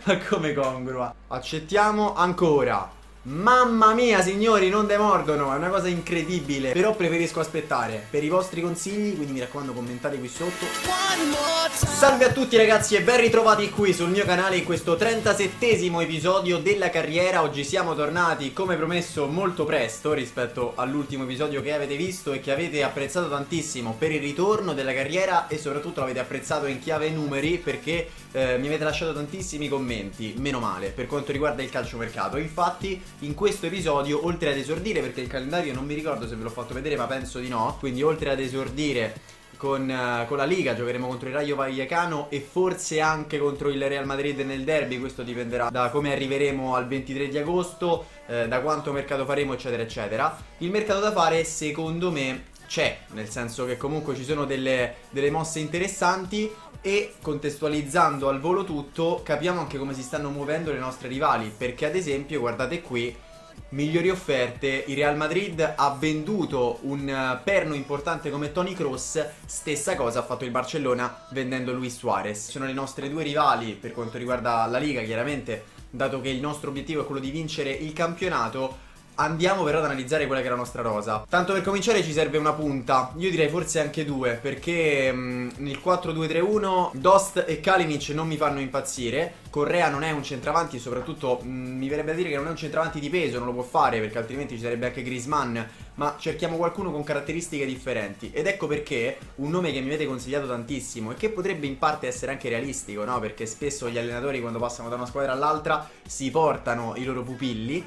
Ma come congrua? Accettiamo ancora. Mamma mia signori, non demordono, è una cosa incredibile. Però preferisco aspettare per i vostri consigli, quindi mi raccomando commentate qui sotto. Salve a tutti ragazzi e ben ritrovati qui sul mio canale in questo 37esimo episodio della carriera. Oggi siamo tornati come promesso molto presto rispetto all'ultimo episodio che avete visto e che avete apprezzato tantissimo per il ritorno della carriera, e soprattutto l'avete apprezzato in chiave numeri perché mi avete lasciato tantissimi commenti, meno male, per quanto riguarda il calciomercato. Infatti in questo episodio, oltre ad esordire, perché il calendario non mi ricordo se ve l'ho fatto vedere ma penso di no, quindi oltre ad esordire con la Liga, giocheremo contro il Rayo Vallecano e forse anche contro il Real Madrid nel derby. Questo dipenderà da come arriveremo al 23 di agosto, da quanto mercato faremo eccetera eccetera. Il mercato da fare secondo me c'è, nel senso che comunque ci sono delle mosse interessanti e contestualizzando al volo tutto capiamo anche come si stanno muovendo le nostre rivali, perché ad esempio guardate qui, migliori offerte, il Real Madrid ha venduto un perno importante come Toni Kroos, stessa cosa ha fatto il Barcellona vendendo Luis Suarez. Sono le nostre due rivali per quanto riguarda la Liga, chiaramente, dato che il nostro obiettivo è quello di vincere il campionato. Andiamo però ad analizzare quella che è la nostra rosa. Tanto per cominciare ci serve una punta, io direi forse anche due, perché nel 4-2-3-1 Dost e Kalinic non mi fanno impazzire. Correa non è un centravanti e soprattutto mi verrebbe a dire che non è un centravanti di peso, non lo può fare perché altrimenti ci sarebbe anche Griezmann. Ma cerchiamo qualcuno con caratteristiche differenti, ed ecco perché un nome che mi avete consigliato tantissimo e che potrebbe in parte essere anche realistico, no? Perché spesso gli allenatori quando passano da una squadra all'altra si portano i loro pupilli.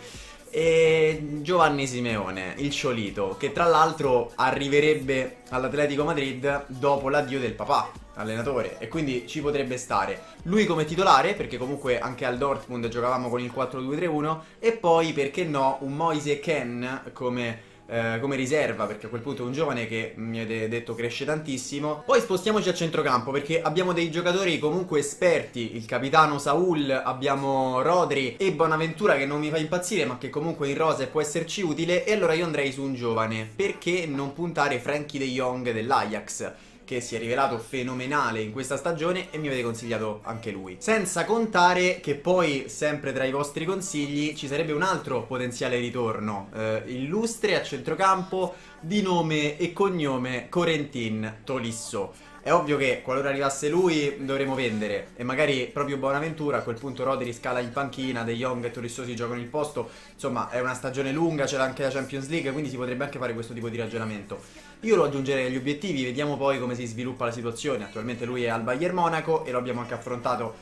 E Giovanni Simeone, il Ciolito, che tra l'altro arriverebbe all'Atletico Madrid dopo l'addio del papà allenatore, e quindi ci potrebbe stare lui come titolare, perché comunque anche al Dortmund giocavamo con il 4-2-3-1, e poi perché no un Moise Kean come riserva, perché a quel punto è un giovane che mi avete detto cresce tantissimo. Poi spostiamoci a centrocampo perché abbiamo dei giocatori comunque esperti, il capitano Saul, abbiamo Rodri e Bonaventura che non mi fa impazzire ma che comunque in rosa può esserci utile, e allora io andrei su un giovane. Perché non puntare Frenkie de Jong dell'Ajax, che si è rivelato fenomenale in questa stagione e mi avete consigliato anche lui. Senza contare che poi, sempre tra i vostri consigli, ci sarebbe un altro potenziale ritorno, illustre a centrocampo di nome e cognome Corentin Tolisso. È ovvio che qualora arrivasse lui dovremo vendere, e magari proprio Bonaventura, a quel punto Rodri scala in panchina, De Jong e Tolisso si giocano il posto. Insomma è una stagione lunga, c'è anche la Champions League, quindi si potrebbe anche fare questo tipo di ragionamento. Io lo aggiungerei agli obiettivi, vediamo poi come si sviluppa la situazione. Attualmente lui è al Bayern Monaco e lo abbiamo anche affrontato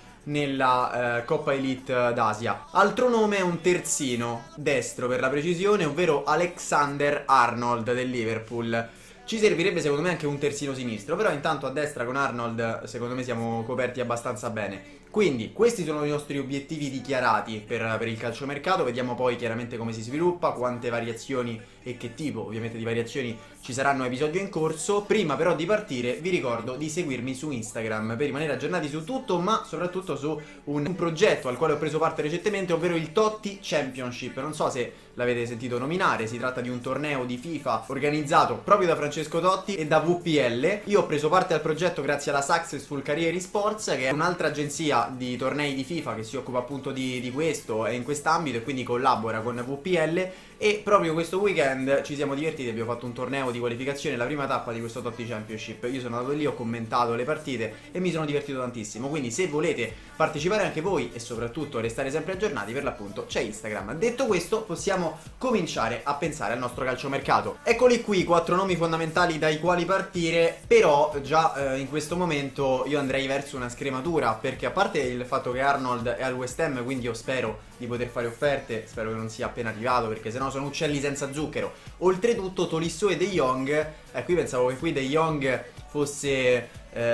nella Coppa Elite d'Asia. Altro nome è un terzino, destro per la precisione, ovvero Alexander Arnold del Liverpool. Ci servirebbe secondo me anche un terzino sinistro, però intanto a destra con Arnold secondo me siamo coperti abbastanza bene. Quindi questi sono i nostri obiettivi dichiarati per il calciomercato. Vediamo poi chiaramente come si sviluppa, quante variazioni e che tipo ovviamente di variazioni ci saranno a episodio in corso. Prima però di partire vi ricordo di seguirmi su Instagram per rimanere aggiornati su tutto, ma soprattutto su un progetto al quale ho preso parte recentemente, ovvero il Totti Championship. Non so se l'avete sentito nominare, si tratta di un torneo di FIFA organizzato proprio da Francesco Totti e da VPL. Io ho preso parte al progetto grazie alla Successful Career Esports, che è un'altra agenzia di tornei di FIFA che si occupa appunto di questo e in quest'ambito, e quindi collabora con VPL. E proprio questo weekend ci siamo divertiti, abbiamo fatto un torneo di qualificazione, la prima tappa di questo Totti Championship. Io sono andato lì, ho commentato le partite e mi sono divertito tantissimo, quindi se volete partecipare anche voi e soprattutto restare sempre aggiornati, per l'appunto c'è Instagram. Detto questo possiamo cominciare a pensare al nostro calciomercato. Eccoli qui, 4 nomi fondamentali dai quali partire, però già in questo momento io andrei verso una scrematura, perché a parte il fatto che Arnold è al West Ham, quindi io spero di poter fare offerte, spero che non sia appena arrivato perché sennò sono uccelli senza zucchero. Oltretutto Tolisso e De Jong, qui pensavo che qui De Jong fosse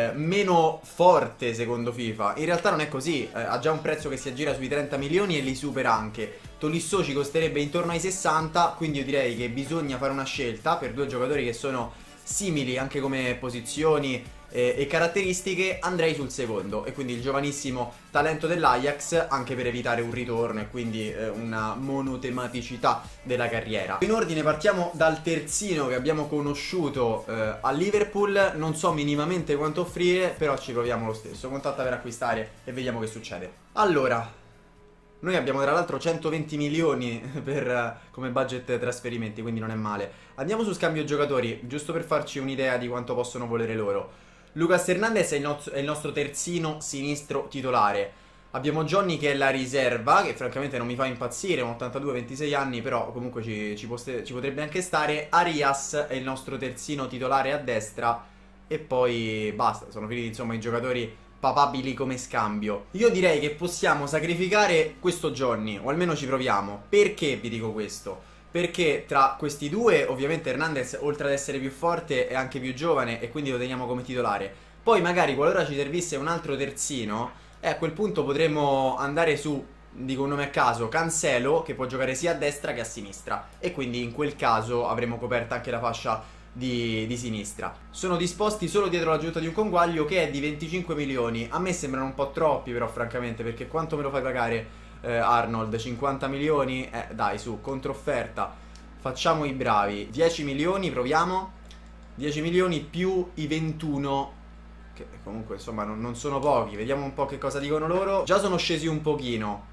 meno forte secondo FIFA. In realtà non è così, ha già un prezzo che si aggira sui 30 milioni e li supera anche. Tolisso ci costerebbe intorno ai 60, quindi io direi che bisogna fare una scelta per due giocatori che sono simili anche come posizioni e caratteristiche, andrei sul secondo, e quindi il giovanissimo talento dell'Ajax, anche per evitare un ritorno e quindi una monotematicità della carriera. In ordine partiamo dal terzino che abbiamo conosciuto a Liverpool. Non so minimamente quanto offrire, però ci proviamo lo stesso. Contatta per acquistare e vediamo che succede. Allora, noi abbiamo tra l'altro 120 milioni come budget trasferimenti, quindi non è male. Andiamo su scambio giocatori, giusto per farci un'idea di quanto possono volere loro. Lucas Hernandez è il nostro terzino sinistro titolare. Abbiamo Johnny che è la riserva, che francamente non mi fa impazzire, un 82-26 anni, però comunque ci potrebbe anche stare. Arias è il nostro terzino titolare a destra e poi basta, sono finiti insomma i giocatori papabili come scambio. Io direi che possiamo sacrificare questo Johnny, o almeno ci proviamo. Perché vi dico questo? Perché tra questi due ovviamente Hernandez, oltre ad essere più forte, è anche più giovane e quindi lo teniamo come titolare. Poi magari qualora ci servisse un altro terzino, a quel punto potremmo andare su, dico un nome a caso, Cancelo, che può giocare sia a destra che a sinistra, e quindi in quel caso avremo coperta anche la fascia di sinistra. Sono disposti solo dietro la giunta di un conguaglio che è di 25 milioni. A me sembrano un po' troppi però francamente, perché quanto me lo fai pagare Arnold? 50 milioni? Dai, su, controfferta. Facciamo i bravi. 10 milioni, proviamo. 10 milioni più i 21, che comunque insomma non sono pochi. Vediamo un po' che cosa dicono loro. Già sono scesi un pochino.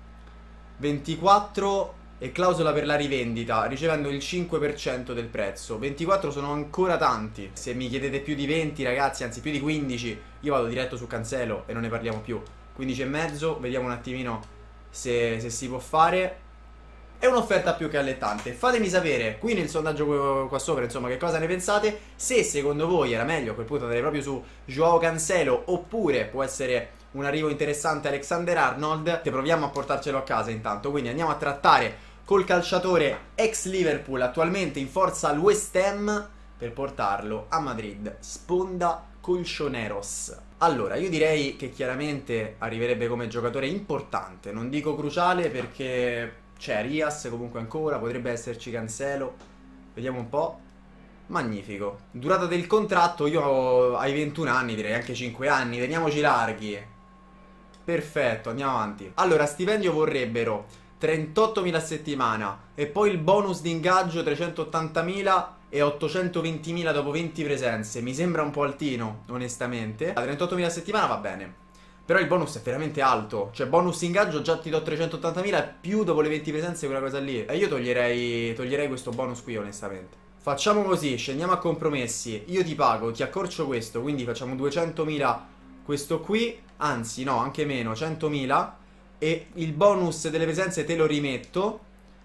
24 e clausola per la rivendita, ricevendo il 5% del prezzo. 24 sono ancora tanti. Se mi chiedete più di 20 ragazzi, anzi più di 15, io vado diretto su Cancelo e non ne parliamo più. 15,5, vediamo un attimino se si può fare. È un'offerta più che allettante. Fatemi sapere qui nel sondaggio qua sopra insomma che cosa ne pensate. Se secondo voi era meglio, a quel punto andrei proprio su Joao Cancelo, oppure può essere un arrivo interessante Alexander Arnold. Te proviamo a portarcelo a casa intanto. Quindi andiamo a trattare col calciatore ex Liverpool, attualmente in forza al West Ham, per portarlo a Madrid. Sponda colchoneros. Allora, io direi che chiaramente arriverebbe come giocatore importante. Non dico cruciale perché c'è Arias comunque ancora, potrebbe esserci Cancelo. Vediamo un po'. Magnifico. Durata del contratto, io ai 21 anni direi anche 5 anni, teniamoci larghi. Perfetto, andiamo avanti. Allora, stipendio vorrebbero 38.000 a settimana e poi il bonus di ingaggio 380.000 e 820.000 dopo 20 presenze. Mi sembra un po' altino, onestamente. A 38.000 a settimana va bene, però il bonus è veramente alto. Cioè bonus ingaggio già ti do 380.000 più dopo le 20 presenze, quella cosa lì. E io toglierei questo bonus qui, onestamente. Facciamo così, scendiamo a compromessi. Io ti pago, ti accorcio questo, quindi facciamo 200.000 questo qui. Anzi no, anche meno, 100.000. E il bonus delle presenze te lo rimetto.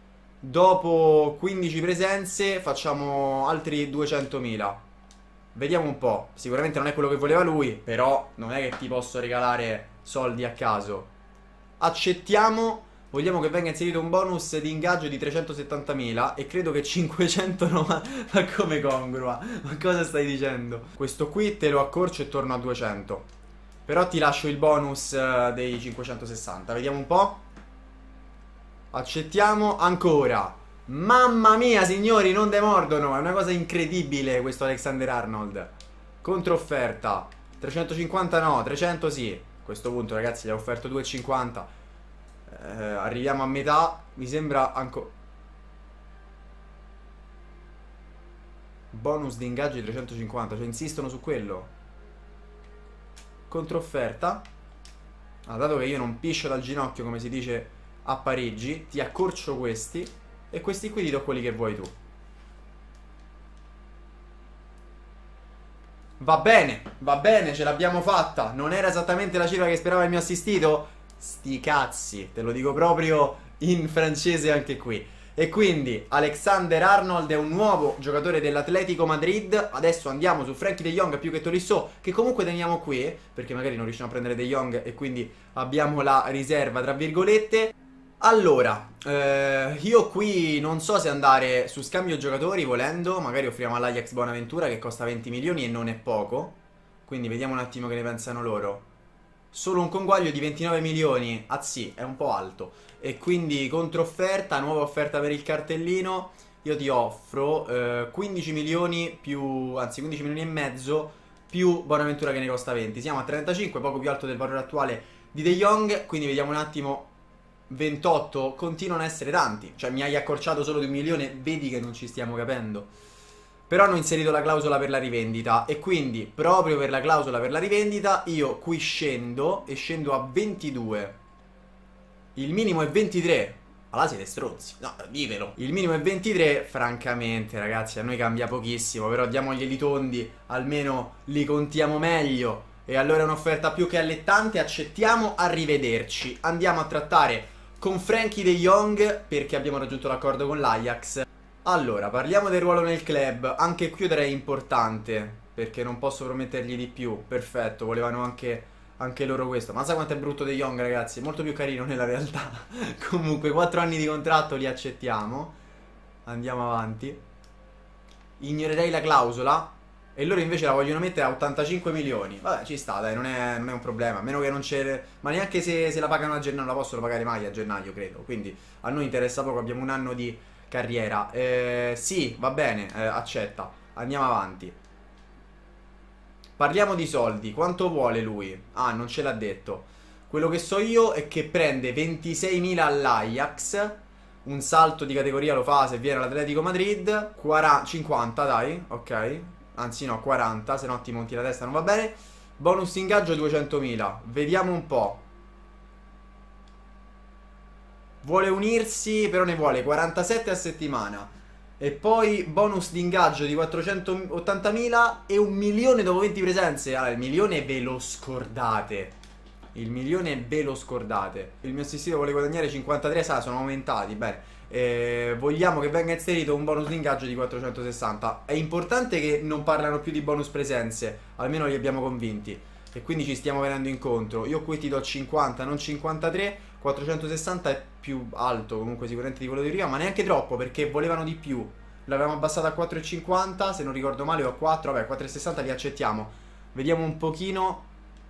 Dopo 15 presenze facciamo altri 200.000. Vediamo un po'. Sicuramente non è quello che voleva lui, però non è che ti posso regalare soldi a caso. Accettiamo. Vogliamo che venga inserito un bonus di ingaggio di 370.000 e credo che 590. Ma come congrua? Ma cosa stai dicendo? Questo qui te lo accorcio e torno a 200. Però ti lascio il bonus dei 560. Vediamo un po'. Accettiamo ancora. Mamma mia signori, non demordono. È una cosa incredibile questo Alexander Arnold. Controfferta 350 no, 300 sì. A questo punto ragazzi gli ho offerto 2,50. Arriviamo a metà. Mi sembra ancora. Bonus di ingaggio di 350. Cioè insistono su quello. Controfferta. Dato che io non piscio dal ginocchio come si dice a Parigi, ti accorcio questi e questi qui ti do quelli che vuoi tu. Va bene, ce l'abbiamo fatta. Non era esattamente la cifra che sperava il mio assistito? Sti cazzi, te lo dico proprio in francese anche qui. E quindi Alexander Arnold è un nuovo giocatore dell'Atletico Madrid. Adesso andiamo su Frenkie de Jong più che Tolisso, che comunque teniamo qui, perché magari non riusciamo a prendere de Jong e quindi abbiamo la riserva tra virgolette. Allora, io qui non so se andare su scambio giocatori volendo. Magari offriamo all'Ajax Bonaventura che costa 20 milioni e non è poco. Quindi vediamo un attimo che ne pensano loro. Solo un conguaglio di 29 milioni. Ah sì, è un po' alto. E quindi controfferta, nuova offerta per il cartellino. Io ti offro 15 milioni più, anzi 15 milioni e mezzo più Bonaventura che ne costa 20. Siamo a 35, poco più alto del valore attuale di De Jong, quindi vediamo un attimo. 28 continuano a essere tanti, cioè mi hai accorciato solo di 1 milione, vedi che non ci stiamo capendo. Però hanno inserito la clausola per la rivendita e quindi proprio per la clausola per la rivendita io qui scendo e scendo a 22. Il minimo è 23. Allora siete stronzi, no, ditelo. Il minimo è 23, francamente ragazzi a noi cambia pochissimo, però diamoglieli tondi, almeno li contiamo meglio. E allora è un'offerta più che allettante, accettiamo, arrivederci. Andiamo a trattare con Frenkie de Jong perché abbiamo raggiunto l'accordo con l'Ajax. Allora, parliamo del ruolo nel club. Anche qui io direi importante, perché non posso promettergli di più. Perfetto, volevano anche loro questo. Ma sai quanto è brutto De Jong, ragazzi? È molto più carino nella realtà. Comunque 4 anni di contratto li accettiamo. Andiamo avanti. Ignorerei la clausola e loro invece la vogliono mettere a 85 milioni. Vabbè, ci sta, dai, non è un problema. A meno che non c'è. Ma neanche se la pagano a gennaio, non la possono pagare mai a gennaio, credo. Quindi a noi interessa poco, abbiamo un anno di carriera. Sì, va bene, accetta. Andiamo avanti. Parliamo di soldi. Quanto vuole lui? Ah, non ce l'ha detto. Quello che so io è che prende 26.000 all'Ajax. Un salto di categoria lo fa se viene all'Atletico Madrid. 50, dai, ok. Anzi no, 40, se no ti monti la testa, non va bene. Bonus ingaggio 200.000. Vediamo un po'. Vuole unirsi, però ne vuole 47 a settimana. E poi bonus di ingaggio di 480.000 e 1 milione dopo 20 presenze. Allora, il milione ve lo scordate. Il milione ve lo scordate. Il mio assistito vuole guadagnare 53, sono aumentati, bene. Vogliamo che venga inserito un bonus di ingaggio di 460. È importante che non parlano più di bonus presenze, almeno li abbiamo convinti, e quindi ci stiamo venendo incontro. Io qui ti do 50, non 53. 460 è più alto comunque sicuramente di quello di prima, ma neanche troppo perché volevano di più. L'avevamo abbassato a 4,50 se non ricordo male, o a 4. Vabbè, 4,60 li accettiamo. Vediamo un pochino.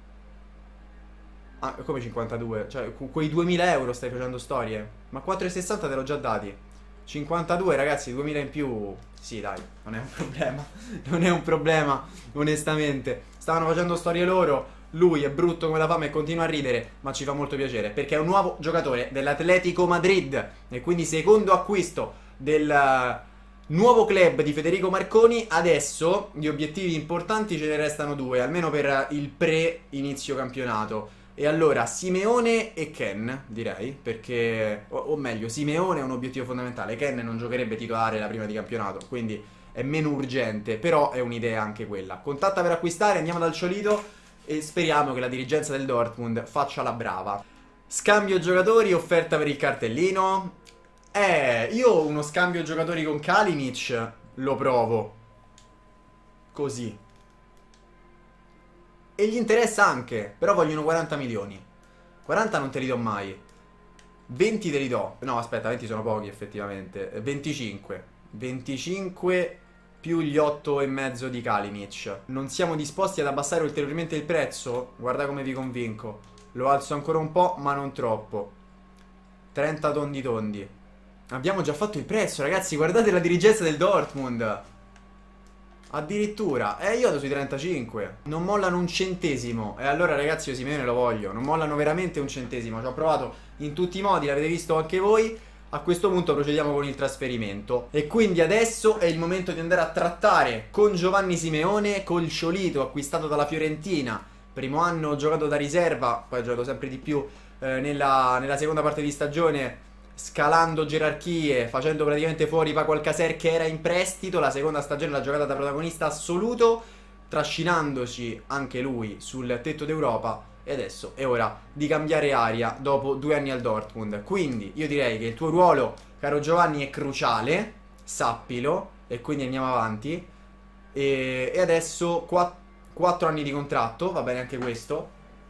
Ah, come 52? Cioè, quei 2000 euro stai facendo storie? Ma 4,60 te l'ho già dati. 52 ragazzi, 2000 in più. Sì dai, non è un problema. Non è un problema, onestamente. Stavano facendo storie loro. Lui è brutto come la fame e continua a ridere, ma ci fa molto piacere perché è un nuovo giocatore dell'Atletico Madrid e quindi secondo acquisto del nuovo club di Federico Marconi. Adesso gli obiettivi importanti ce ne restano 2, almeno per il pre-inizio campionato. E allora Simeone e Ken, direi, perché o meglio Simeone è un obiettivo fondamentale. Ken non giocherebbe titolare la prima di campionato, quindi è meno urgente, però è un'idea anche quella. Contatta per acquistare, andiamo dal Ciolito e speriamo che la dirigenza del Dortmund faccia la brava. Scambio giocatori, offerta per il cartellino. Io uno scambio giocatori con Kalinic lo provo così. E gli interessa anche, però vogliono 40 milioni. 40 non te li do mai. 20 te li do. No, aspetta, 20 sono pochi effettivamente. 25. 25 più gli 8,5 di Kalinic. Non siamo disposti ad abbassare ulteriormente il prezzo? Guarda come vi convinco. Lo alzo ancora un po', ma non troppo. 30 tondi tondi. Abbiamo già fatto il prezzo, ragazzi. Guardate la dirigenza del Dortmund. Addirittura. Io vado sui 35. Non mollano un centesimo. E allora ragazzi io Simeone lo voglio. Non mollano veramente un centesimo. Ci ho provato in tutti i modi, l'avete visto anche voi. A questo punto procediamo con il trasferimento. E quindi adesso è il momento di andare a trattare con Giovanni Simeone, col Ciolito acquistato dalla Fiorentina. Primo anno giocato da riserva, poi ha giocato sempre di più nella seconda parte di stagione, scalando gerarchie, facendo praticamente fuori Paco Alcacer che era in prestito. La seconda stagione l'ha giocata da protagonista assoluto, trascinandoci anche lui sul tetto d'Europa. E adesso è ora di cambiare aria dopo 2 anni al Dortmund. Quindi io direi che il tuo ruolo, caro Giovanni, è cruciale, sappilo. E quindi andiamo avanti. E adesso 4 anni di contratto, va bene anche questo.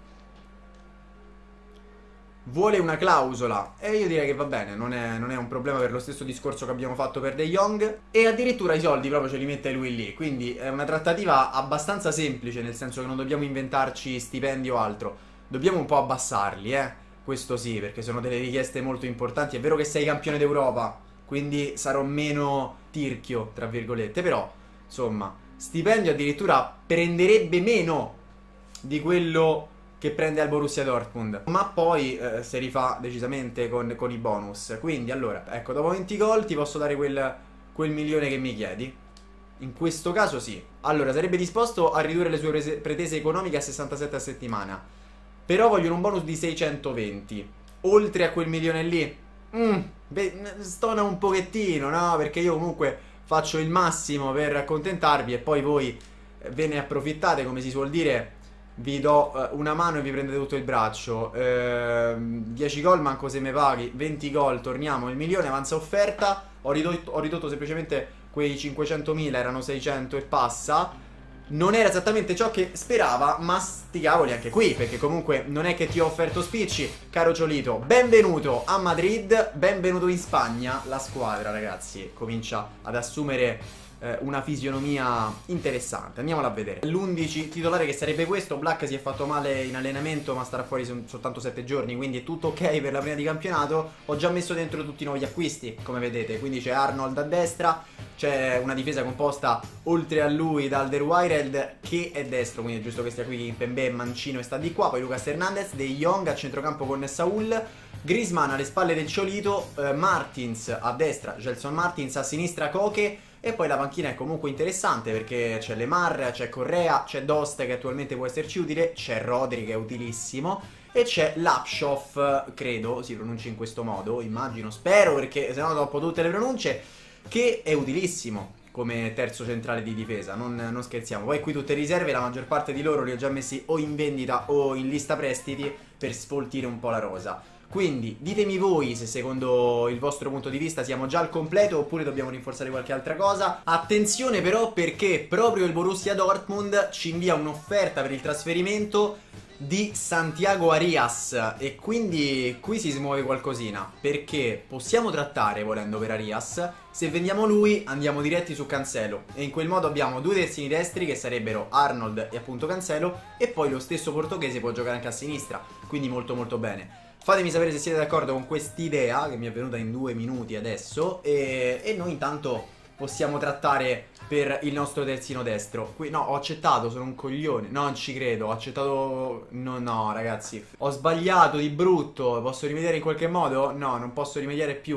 Vuole una clausola e io direi che va bene, non è un problema, per lo stesso discorso che abbiamo fatto per De Jong. E addirittura i soldi proprio ce li mette lui lì. Quindi è una trattativa abbastanza semplice, nel senso che non dobbiamo inventarci stipendi o altro. Dobbiamo un po' abbassarli, questo sì, perché sono delle richieste molto importanti. È vero che sei campione d'Europa, quindi sarò meno tirchio, tra virgolette, però insomma stipendio addirittura prenderebbe meno di quello che prende al Borussia Dortmund, ma poi si rifà decisamente con i bonus. Quindi allora, ecco, dopo 20 gol ti posso dare quel milione che mi chiedi? In questo caso sì. Allora, sarebbe disposto a ridurre le sue pretese economiche a 67 a settimana, però vogliono un bonus di 620. Oltre a quel milione lì stona un pochettino, no? Perché io comunque faccio il massimo per accontentarvi e poi voi ve ne approfittate, come si suol dire. Vi do una mano e vi prendete tutto il braccio. 10 gol manco se me paghi. 20 gol, torniamo. Il milione avanza offerta. Ho ridotto semplicemente quei 500.000, erano 600 e passa. Non era esattamente ciò che sperava, ma sti cavoli anche qui, perché comunque non è che ti ho offerto spicci. Caro Ciolito, benvenuto a Madrid, benvenuto in Spagna. La squadra, ragazzi, comincia ad assumere una fisionomia interessante. Andiamola a vedere. L'11 titolare, che sarebbe questo. Black si è fatto male in allenamento, ma starà fuori soltanto 7 giorni, quindi è tutto ok per la prima di campionato. Ho già messo dentro tutti i nuovi acquisti, come vedete. Quindi c'è Arnold a destra, c'è una difesa composta oltre a lui da Alderweireld, che è destro, quindi è giusto che stia qui Kimpembe, Mancino e sta di qua. Poi Lucas Hernandez, De Jong a centrocampo con Saul, Griezmann alle spalle del Ciolito, Martins a destra, Gelson Martins a sinistra, Koke. E poi la panchina è comunque interessante, perché c'è Lemar, c'è Correa, c'è Dost che attualmente può esserci utile, c'è Rodri che è utilissimo e c'è Lapshov, credo si pronunci in questo modo, immagino, spero, perché sennò dopo tutte le pronunce, che è utilissimo come terzo centrale di difesa, non scherziamo. Poi qui tutte riserve, la maggior parte di loro li ho già messi o in vendita o in lista prestiti per sfoltire un po' la rosa. Quindi ditemi voi se secondo il vostro punto di vista siamo già al completo oppure dobbiamo rinforzare qualche altra cosa. Attenzione però, perché proprio il Borussia Dortmund ci invia un'offerta per il trasferimento di Santiago Arias, e quindi qui si smuove qualcosina, perché possiamo trattare, volendo, per Arias. Se vendiamo lui andiamo diretti su Cancelo e in quel modo abbiamo due terzini destri che sarebbero Arnold e appunto Cancelo, e poi lo stesso portoghese può giocare anche a sinistra, quindi molto molto bene. Fatemi sapere se siete d'accordo con quest'idea che mi è venuta in 2 minuti adesso, e noi intanto possiamo trattare per il nostro terzino destro. Qui no, ho accettato, sono un coglione. No, non ci credo, ho accettato. No, ragazzi, ho sbagliato di brutto. Posso rimediare in qualche modo? No, non posso rimediare più.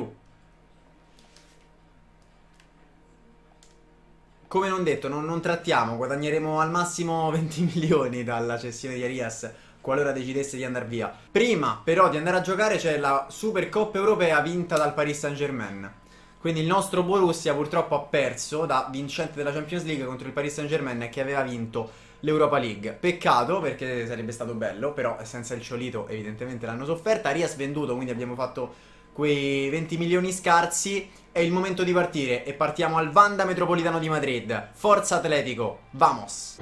Come non detto, non trattiamo. Guadagneremo al massimo 20 milioni dalla cessione di Arias, qualora decidesse di andare via. Prima però di andare a giocare c'è la Supercoppa Europea vinta dal Paris Saint-Germain. Quindi il nostro Borussia purtroppo ha perso da vincente della Champions League contro il Paris Saint-Germain, che aveva vinto l'Europa League. Peccato, perché sarebbe stato bello, però senza il Ciolito evidentemente l'hanno sofferta. Arias venduto, quindi abbiamo fatto quei 20 milioni scarsi. È il momento di partire e partiamo al Wanda Metropolitano di Madrid. Forza Atletico, vamos!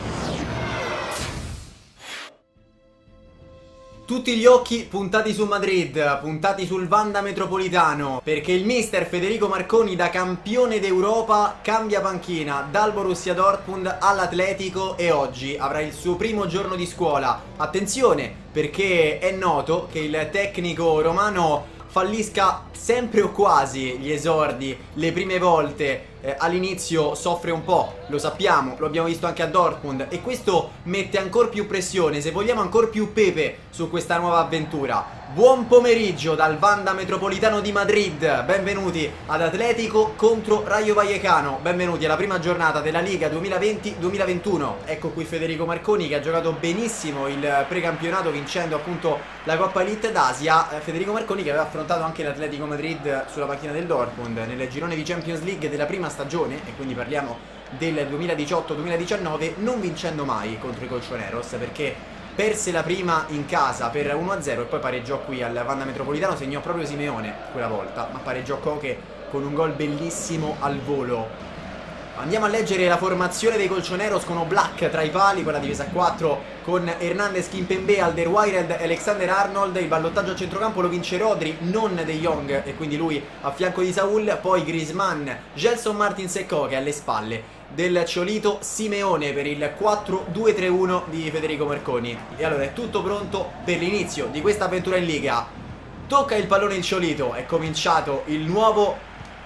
Tutti gli occhi puntati su Madrid, puntati sul Wanda Metropolitano, perché il mister Federico Marconi, da campione d'Europa, cambia panchina dal Borussia Dortmund all'Atletico e oggi avrà il suo primo giorno di scuola. Attenzione, perché è noto che il tecnico romano fallisca sempre o quasi gli esordi, le prime volte. All'inizio soffre un po', lo sappiamo, lo abbiamo visto anche a Dortmund, e questo mette ancora più pressione, se vogliamo ancora più pepe su questa nuova avventura. Buon pomeriggio dal Wanda Metropolitano di Madrid, benvenuti ad Atletico contro Rayo Vallecano, benvenuti alla prima giornata della Liga 2020-2021. Ecco qui Federico Marconi, che ha giocato benissimo il precampionato vincendo appunto la Coppa Elite d'Asia. Federico Marconi, che aveva affrontato anche l'Atletico Madrid sulla panchina del Dortmund nel girone di Champions League della prima stagione, e quindi parliamo del 2018-2019, non vincendo mai contro i Colchoneros, perché perse la prima in casa per 1-0 e poi pareggiò qui al Wanda Metropolitano. Segnò proprio Simeone quella volta, ma pareggiò Koke con un gol bellissimo al volo. Andiamo a leggere la formazione dei Colchoneros con Oblak tra i pali, con la difesa a 4 con Hernandez, Kimpembe, Alderweireld e Alexander Arnold. Il ballottaggio a centrocampo lo vince Rodri, non De Jong, e quindi lui a fianco di Saul. Poi Griezmann, Gelson Martins e Koke alle spalle del Ciolito Simeone per il 4-2-3-1 di Federico Marconi. E allora è tutto pronto per l'inizio di questa avventura in Liga. Tocca il pallone il Ciolito, è cominciato il nuovo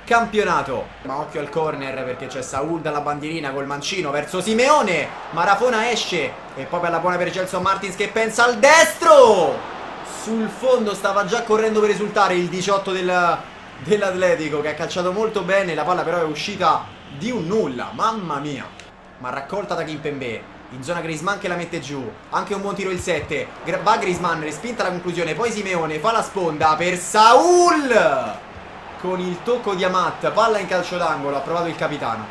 campionato. Ma occhio al corner perché c'è Saul dalla bandierina col mancino verso Simeone. Marafona esce e poi per la buona per Gelson Martins che pensa al destro. Sul fondo stava già correndo per risultare il 18 dell'Atletico, che ha calciato molto bene. La palla però è uscita di un nulla, mamma mia. Ma raccolta da Kimpembe. In zona Griezmann che la mette giù. Anche un buon tiro il 7. Va Griezmann, respinta la conclusione. Poi Simeone fa la sponda per Saul. Con il tocco di Amat. Palla in calcio d'angolo. Ha provato il capitano.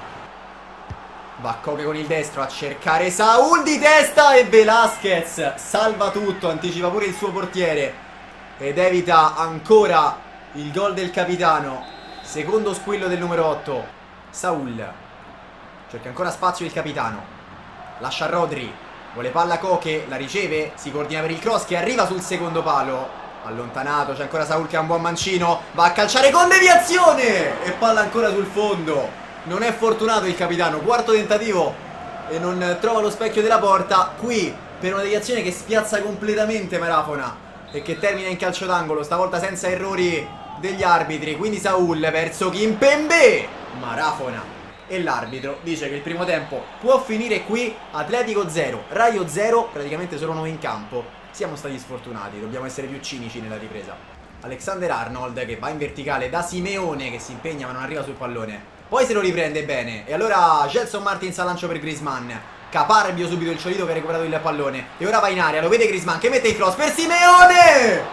Va Koke con il destro a cercare Saul di testa. E Velasquez salva tutto. Anticipa pure il suo portiere. Ed evita ancora il gol del capitano. Secondo squillo del numero 8. Saul. Cerca ancora spazio il capitano. Lascia Rodri, vuole palla Koke, la riceve, si coordina per il cross che arriva sul secondo palo. Allontanato, c'è ancora Saul che ha un buon mancino, va a calciare con deviazione e palla ancora sul fondo. Non è fortunato il capitano, quarto tentativo e non trova lo specchio della porta. Qui per una deviazione che spiazza completamente Marafona e che termina in calcio d'angolo, stavolta senza errori degli arbitri. Quindi Saul verso Kimpembe, Marafona. E l'arbitro dice che il primo tempo può finire qui. Atletico 0, Raio 0, praticamente solo noi in campo. Siamo stati sfortunati, dobbiamo essere più cinici nella ripresa. Alexander Arnold che va in verticale da Simeone che si impegna ma non arriva sul pallone. Poi se lo riprende bene. E allora Gelson Martins a lancio per Griezmann. Caparbio subito il Ciolito che ha recuperato il pallone. E ora va in area, lo vede Griezmann che mette il cross per Simeone.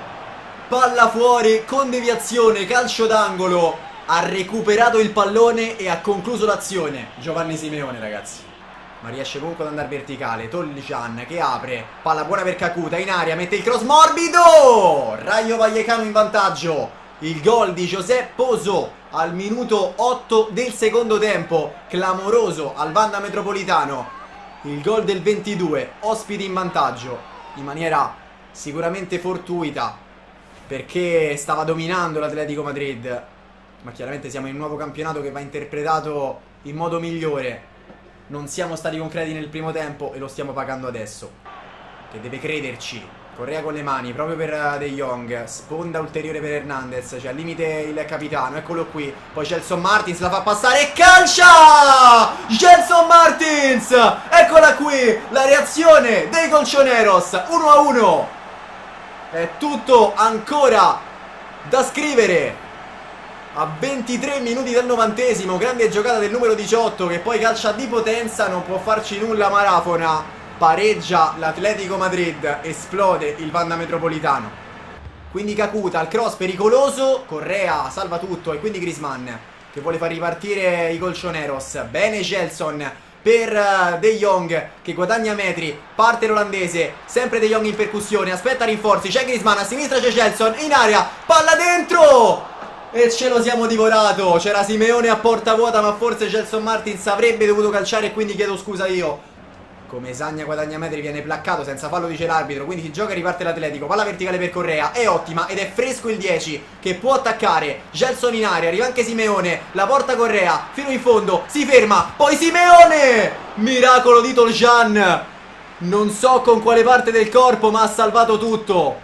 Palla fuori con deviazione, calcio d'angolo. Ha recuperato il pallone e ha concluso l'azione Giovanni Simeone, ragazzi. Ma riesce comunque ad andare verticale. Toljan che apre, palla buona per Kakuta in aria, mette il cross morbido. Rayo Vallecano in vantaggio. Il gol di José Pozo al minuto 8 del secondo tempo. Clamoroso al Wanda Metropolitano. Il gol del 22, ospiti in vantaggio in maniera sicuramente fortuita perché stava dominando l'Atletico Madrid. Ma chiaramente siamo in un nuovo campionato che va interpretato in modo migliore. Non siamo stati concreti nel primo tempo e lo stiamo pagando adesso. Che deve crederci. Correa con le mani, proprio per De Jong. Sponda ulteriore per Hernandez. C'è al limite il capitano, eccolo qui. Poi Gelson Martins la fa passare e calcia! Gelson Martins! Eccola qui, la reazione dei Colchoneros. 1-1. È tutto ancora da scrivere. A 23 minuti del 90esimo, grande giocata del numero 18 che poi calcia di potenza, non può farci nulla Marafona. Pareggia l'Atletico Madrid, esplode il Wanda Metropolitano. Quindi Kakuta al cross pericoloso, Correa salva tutto e quindi Griezmann che vuole far ripartire i Colchoneros. Bene Gelson per De Jong che guadagna metri, parte l'olandese, sempre De Jong in percussione, aspetta rinforzi, c'è Griezmann, a sinistra c'è Gelson, in aria, palla dentro! E ce lo siamo divorato. C'era Simeone a porta vuota ma forse Gelson Martins avrebbe dovuto calciare e quindi chiedo scusa io. Come Esagna guadagna metri viene placcato senza fallo dice l'arbitro. Quindi si gioca e riparte l'Atletico. Palla verticale per Correa, è ottima ed è fresco il 10 che può attaccare. Gelson in aria, arriva anche Simeone, la porta Correa fino in fondo, si ferma, poi Simeone. Miracolo di Toljan. Non so con quale parte del corpo ma ha salvato tutto.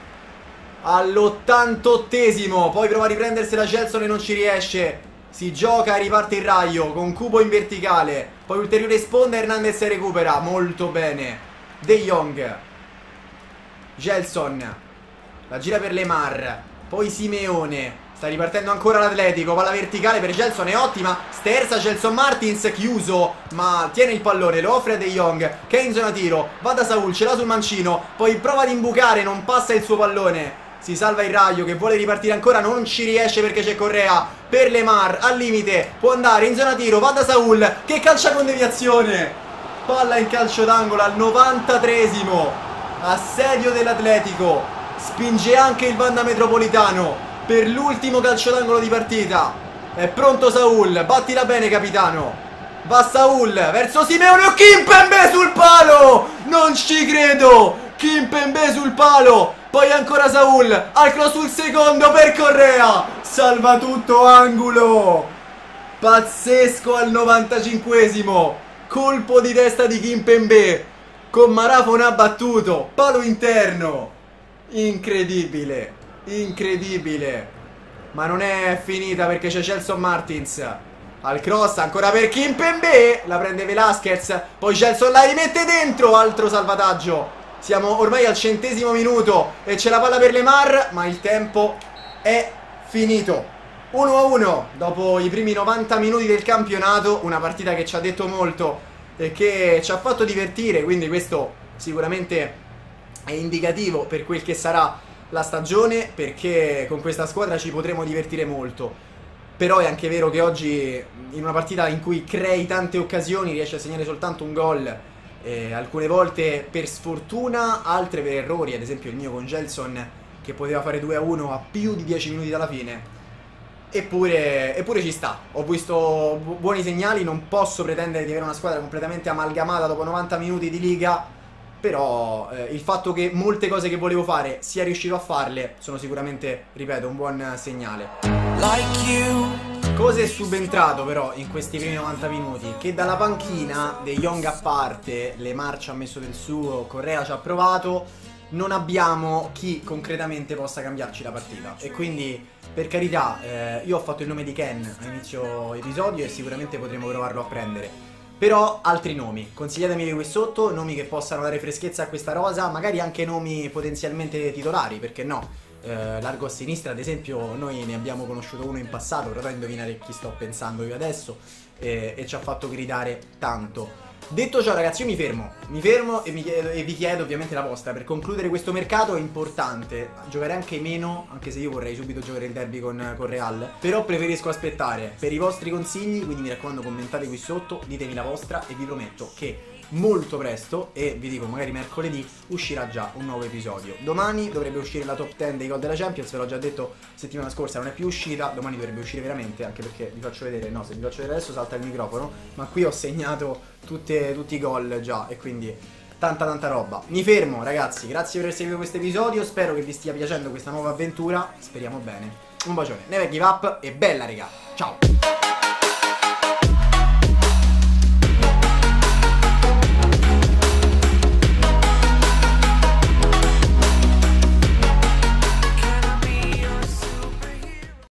All'88esimo. Poi prova a riprendersela Gelson e non ci riesce. Si gioca e riparte il Raio con Kubo in verticale. Poi ulteriore sponda, Hernandez recupera molto bene. De Jong, Gelson la gira per Lemar. Poi Simeone. Sta ripartendo ancora l'Atletico. Palla verticale per Gelson, è ottima. Sterza Gelson Martins, chiuso ma tiene il pallone, lo offre a De Jong che è in zona tiro. Va da Saul, ce l'ha sul mancino. Poi prova ad imbucare, non passa il suo pallone. Si salva il Raio che vuole ripartire ancora, non ci riesce perché c'è Correa per Lemar, al limite, può andare in zona tiro, va da Saul che calcia con deviazione. Palla in calcio d'angolo al 93esimo. Assedio dell'Atletico. Spinge anche il Wanda Metropolitano per l'ultimo calcio d'angolo di partita. È pronto Saul, battila bene capitano. Va Saul verso Simeone o Kimpembe sul palo. Non ci credo. Kimpembe sul palo. Poi ancora Saul, al cross sul secondo per Correa. Salva tutto, angolo. Pazzesco al 95esimo. Colpo di testa di Kimpembe con Marafona battuto, palo interno. Incredibile, incredibile. Ma non è finita perché c'è Gelson Martins al cross, ancora per Kimpembe. La prende Velasquez, poi Gelson la rimette dentro. Altro salvataggio. Siamo ormai al 100° minuto e c'è la palla per Lemar, ma il tempo è finito. 1-1 dopo i primi 90 minuti del campionato. Una partita che ci ha detto molto e che ci ha fatto divertire, quindi questo sicuramente è indicativo per quel che sarà la stagione, perché con questa squadra ci potremo divertire molto. Però è anche vero che oggi, in una partita in cui crei tante occasioni, riesci a segnare soltanto un gol, alcune volte per sfortuna, altre per errori. Ad esempio il mio con Gelson, che poteva fare 2-1 a più di 10 minuti dalla fine. Eppure ci sta. Ho visto buoni segnali. Non posso pretendere di avere una squadra completamente amalgamata dopo 90 minuti di liga, però il fatto che molte cose che volevo fare sia riuscito a farle sono sicuramente, ripeto, un buon segnale. Cosa è subentrato però in questi primi 90 minuti? Che dalla panchina, De Jong a parte, Lemar ci ha messo del suo, Correa ci ha provato, non abbiamo chi concretamente possa cambiarci la partita. E quindi, per carità, io ho fatto il nome di Ken a inizio episodio e sicuramente potremo provarlo a prendere. Però altri nomi, consigliatemi qui sotto, nomi che possano dare freschezza a questa rosa, magari anche nomi potenzialmente titolari, perché no? Largo a sinistra, ad esempio, noi ne abbiamo conosciuto uno in passato, però indovinare chi sto pensando io adesso, e ci ha fatto gridare tanto. Detto ciò, ragazzi, io mi fermo e vi chiedo ovviamente la vostra. Per concludere questo mercato è importante giocare anche meno, anche se io vorrei subito giocare il derby con Real, però preferisco aspettare per i vostri consigli, quindi mi raccomando commentate qui sotto, ditemi la vostra e vi prometto che molto presto, e vi dico magari mercoledì, uscirà già un nuovo episodio. Domani dovrebbe uscire la top 10 dei gol della Champions, ve l'ho già detto settimana scorsa, non è più uscita, domani dovrebbe uscire veramente, anche perché vi faccio vedere, no, se vi faccio vedere adesso salta il microfono, ma qui ho segnato tutti i gol già, e quindi tanta roba. Mi fermo, ragazzi, grazie per aver seguito questo episodio, spero che vi stia piacendo questa nuova avventura, speriamo bene. Un bacione, never give up e bella, raga, ciao!